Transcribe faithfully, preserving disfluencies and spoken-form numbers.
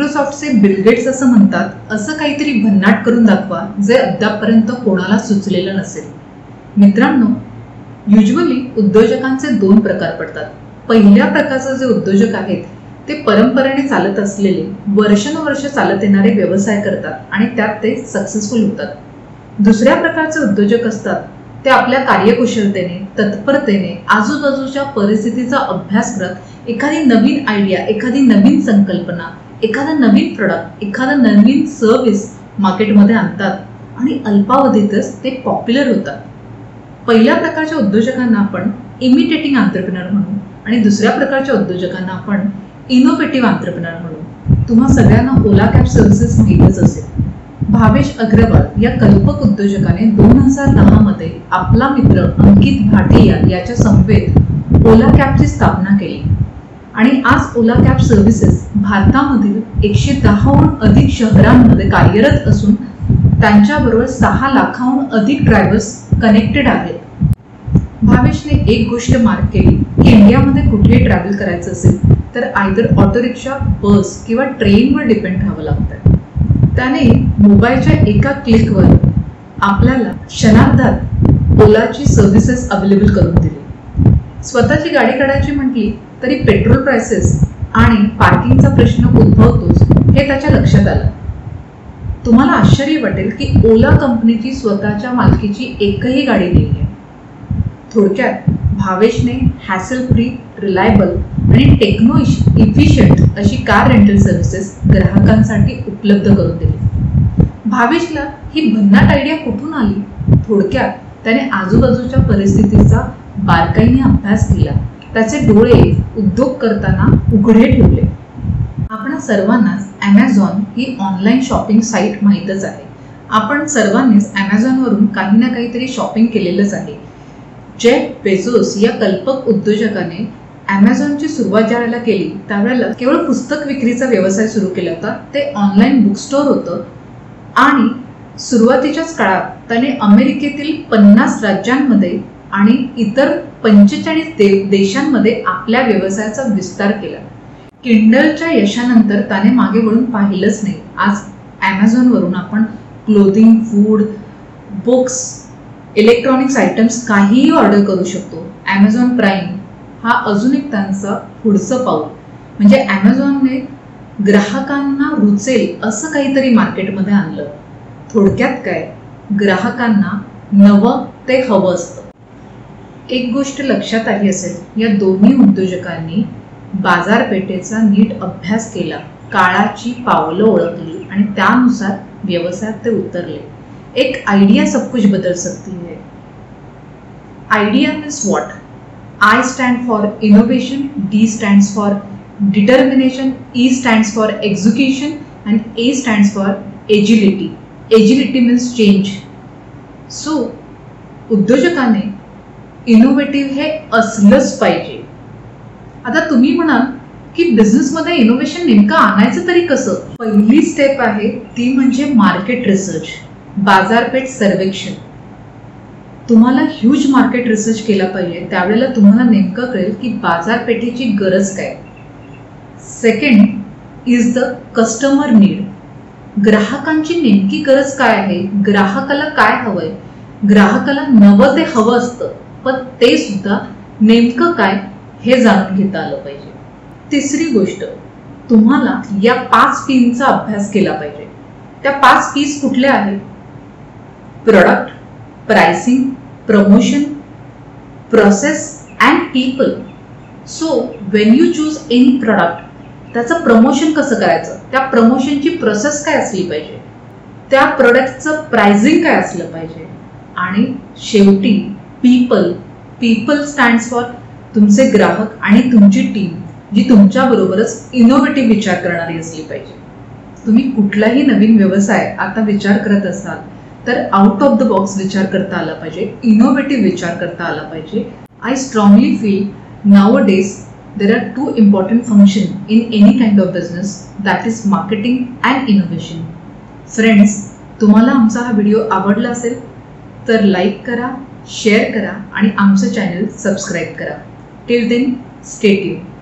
मायक्रोसॉफ्टचे Bill Gates असं म्हणतात, असं काहीतरी भन्नाट करून दाखवा जे अद्यापपर्यंत कोणाला सुचलेलं नसेल. मित्रांनो, युजली उद्योजकांचे दोन प्रकार पडतात. पहिल्या प्रकारचे जे उद्योजक आहेत ते परंपरेने चालत असलेले वर्षानुवर्ष चालत येणारे व्यवसाय करतात आणि त्यात ते सक्सेसफुल होतात. दुसऱ्या प्रकारचे उद्योजक असतात ते आपल्या कार्यकुशलतेने, तत्परतेने, आजूबाजूच्या परिस्थितीचा अभ्यास करत एखादी नवीन आयडिया, एखादी नवीन संकल्पना, एखादा नवीन प्रोडक्ट, एखादा नवीन सर्व्हिस मार्केटमध्ये आणतात आणि अल्पावधीतच ते पॉप्युलर होतात. पहिल्या प्रकारच्या उद्योजकांना आपण इमिटेटिंग एंटरप्रेन्योर म्हणू आणि दुसऱ्या प्रकारच्या उद्योजकांना आपण इनोव्हेटिव्ह एंटरप्रेन्योर म्हणू. तुम्हा सगळ्यांना ओला कॅब सर्व्हिसेस माहीतच असेल. भावेश अग्रवाल या कल्पक उद्योजकाने दोन हजार दहा मध्ये आपला मित्र अंकित भाटिया याच्या समवेत ओला कॅबची स्थापना केली आणि आज ओला कॅब सर्व्हिसेस भारतामधील एकशे दहाहून अधिक शहरांमध्ये कार्यरत असून त्यांच्याबरोबर सहा लाखाहून अधिक ड्रायव्हर्स कनेक्टेड आहेत. भावेशने एक गोष्ट मार्क केली की इंडियामध्ये कुठेही ट्रॅव्हल करायचं असेल तर आयदर ऑटो रिक्षा, बस किंवा ट्रेनवर डिपेंड राहावं लागतं. त्याने मोबाईलच्या एका क्लिकवर आपल्याला क्षणार्धात ओलाची सर्व्हिसेस अवेलेबल करून दिली. स्वतःची गाडी काढायची म्हटली तरी पेट्रोल प्राइसेस आणि पार्किंगचा प्रश्न उद्भवतोच हे त्याच्या लक्षात आलं. तुम्हाला आश्चर्य वाटेल की ओला कंपनीची स्वतःच्या मालकीची एकही गाडी नाही आहे. थोडक्यात भावेशने हॅसल फ्री, रिलायबल आणि टेक्नो इफिशियंट अशी कार रेंटल सर्व्हिसेस ग्राहकांसाठी उपलब्ध करून दिली. भावेशला ही भन्नाट आयडिया कुठून आली? थोडक्यात त्याने आजूबाजूच्या परिस्थितीचा बारकाईने अभ्यास केला. त्याचे डोळे उद्योग करताना उघडे ठेवले. आपण सर्वांनाच ॲमेझॉन ही ऑनलाईन शॉपिंग साईट माहीतच आहे. आपण सर्वांनीच ॲमेझॉनवरून काही ना काहीतरी शॉपिंग केलेलंच आहे. जेफ बेझोस या कल्पक उद्योजकाने ॲमेझॉनची सुरुवात ज्यावेळेला केली त्यावेळेला केवळ पुस्तक विक्रीचा व्यवसाय सुरू केला होता. ते ऑनलाईन बुक स्टोअर होतं आणि सुरुवातीच्याच काळात त्याने अमेरिकेतील पन्नास राज्यांमध्ये आणि इतर पंचेचाळीस दे देशांमध्ये आपल्या व्यवसायाचा विस्तार केला. किंडलच्या यशानंतर त्याने मागे वळून पाहिलंच नाही. आज ॲमेझॉनवरून आपण clothing, food, books, electronics items काहीही ऑर्डर करू शकतो. ॲमेझॉन प्राईम हा अजून एक त्यांचा पुढचं पाऊल. म्हणजे ॲमेझॉनने ग्राहकांना रुचेल असं काहीतरी मार्केटमध्ये आणलं. थोडक्यात काय, ग्राहकांना नवं ते हवं असतं. एक गोष्ट लक्षात आली असेल, या दोन्ही उद्योजकांनी बाजारपेठेचा नीट अभ्यास केला, काळाची पावलं ओळखली आणि त्यानुसार व्यवसायात ते उतरले. एक आयडिया सब कुछ बदल सकती है. Idea means what? I stand for innovation, D stands for determination, E stands for execution and A stands for agility. Agility means change. So, उद्योजकाने इनोव्हेटिव्ह हे असलंच पाहिजे. आता तुम्ही म्हणाल की बिझनेसमध्ये इनोव्हेशन नेमकं आणायचं तरी कसं? पहिली स्टेप आहे ती म्हणजे मार्केट रिसर्च, बाजारपेठ सर्वेक्षण. तुम्हाला ह्यूज मार्केट रिसर्च केला पाहिजे. त्यावेळेला तुम्हाला नेमकं कळेल की बाजारपेठेची गरज काय. Second is the customer need. ग्राहकांची नेमकी गरज काय आहे, ग्राहकाला काय हवंय. ग्राहकाला नवं ते हवं असतं, पण ते सुद्धा नेमकं काय हे जाणून घेता आलं पाहिजे. तिसरी गोष्ट, तुम्हाला या पाच पींचा अभ्यास केला पाहिजे. त्या पाच पीस कुठल्या आहेत? Product, pricing, promotion, process and people. So when you choose any product, त्याचं प्रमोशन कसं करायचं, त्या प्रमोशनची प्रोसेस काय असली पाहिजे, त्या प्रोडक्टचं प्राइसिंग काय असलं पाहिजे आणि शेवटी पीपल. पीपल स्टँड्स फॉर तुमचे ग्राहक आणि तुमची टीम जी तुमच्याबरोबरच इनोव्हेटिव्ह विचार करणारी असली पाहिजे. तुम्ही कुठलाही नवीन व्यवसाय आता विचार करत असाल तर आउट ऑफ द बॉक्स विचार करता आला पाहिजे, इनोव्हेटिव्ह विचार करता आला पाहिजे. I strongly feel nowadays there are two important function in any kind of business, that is marketing and innovation. Friends, तुम्हाला आमचा हा व्हिडिओ आवडला असेल तर लाईक करा, शेअर करा आणि आमचं चॅनल सबस्क्राईब करा. Till then, stay tuned.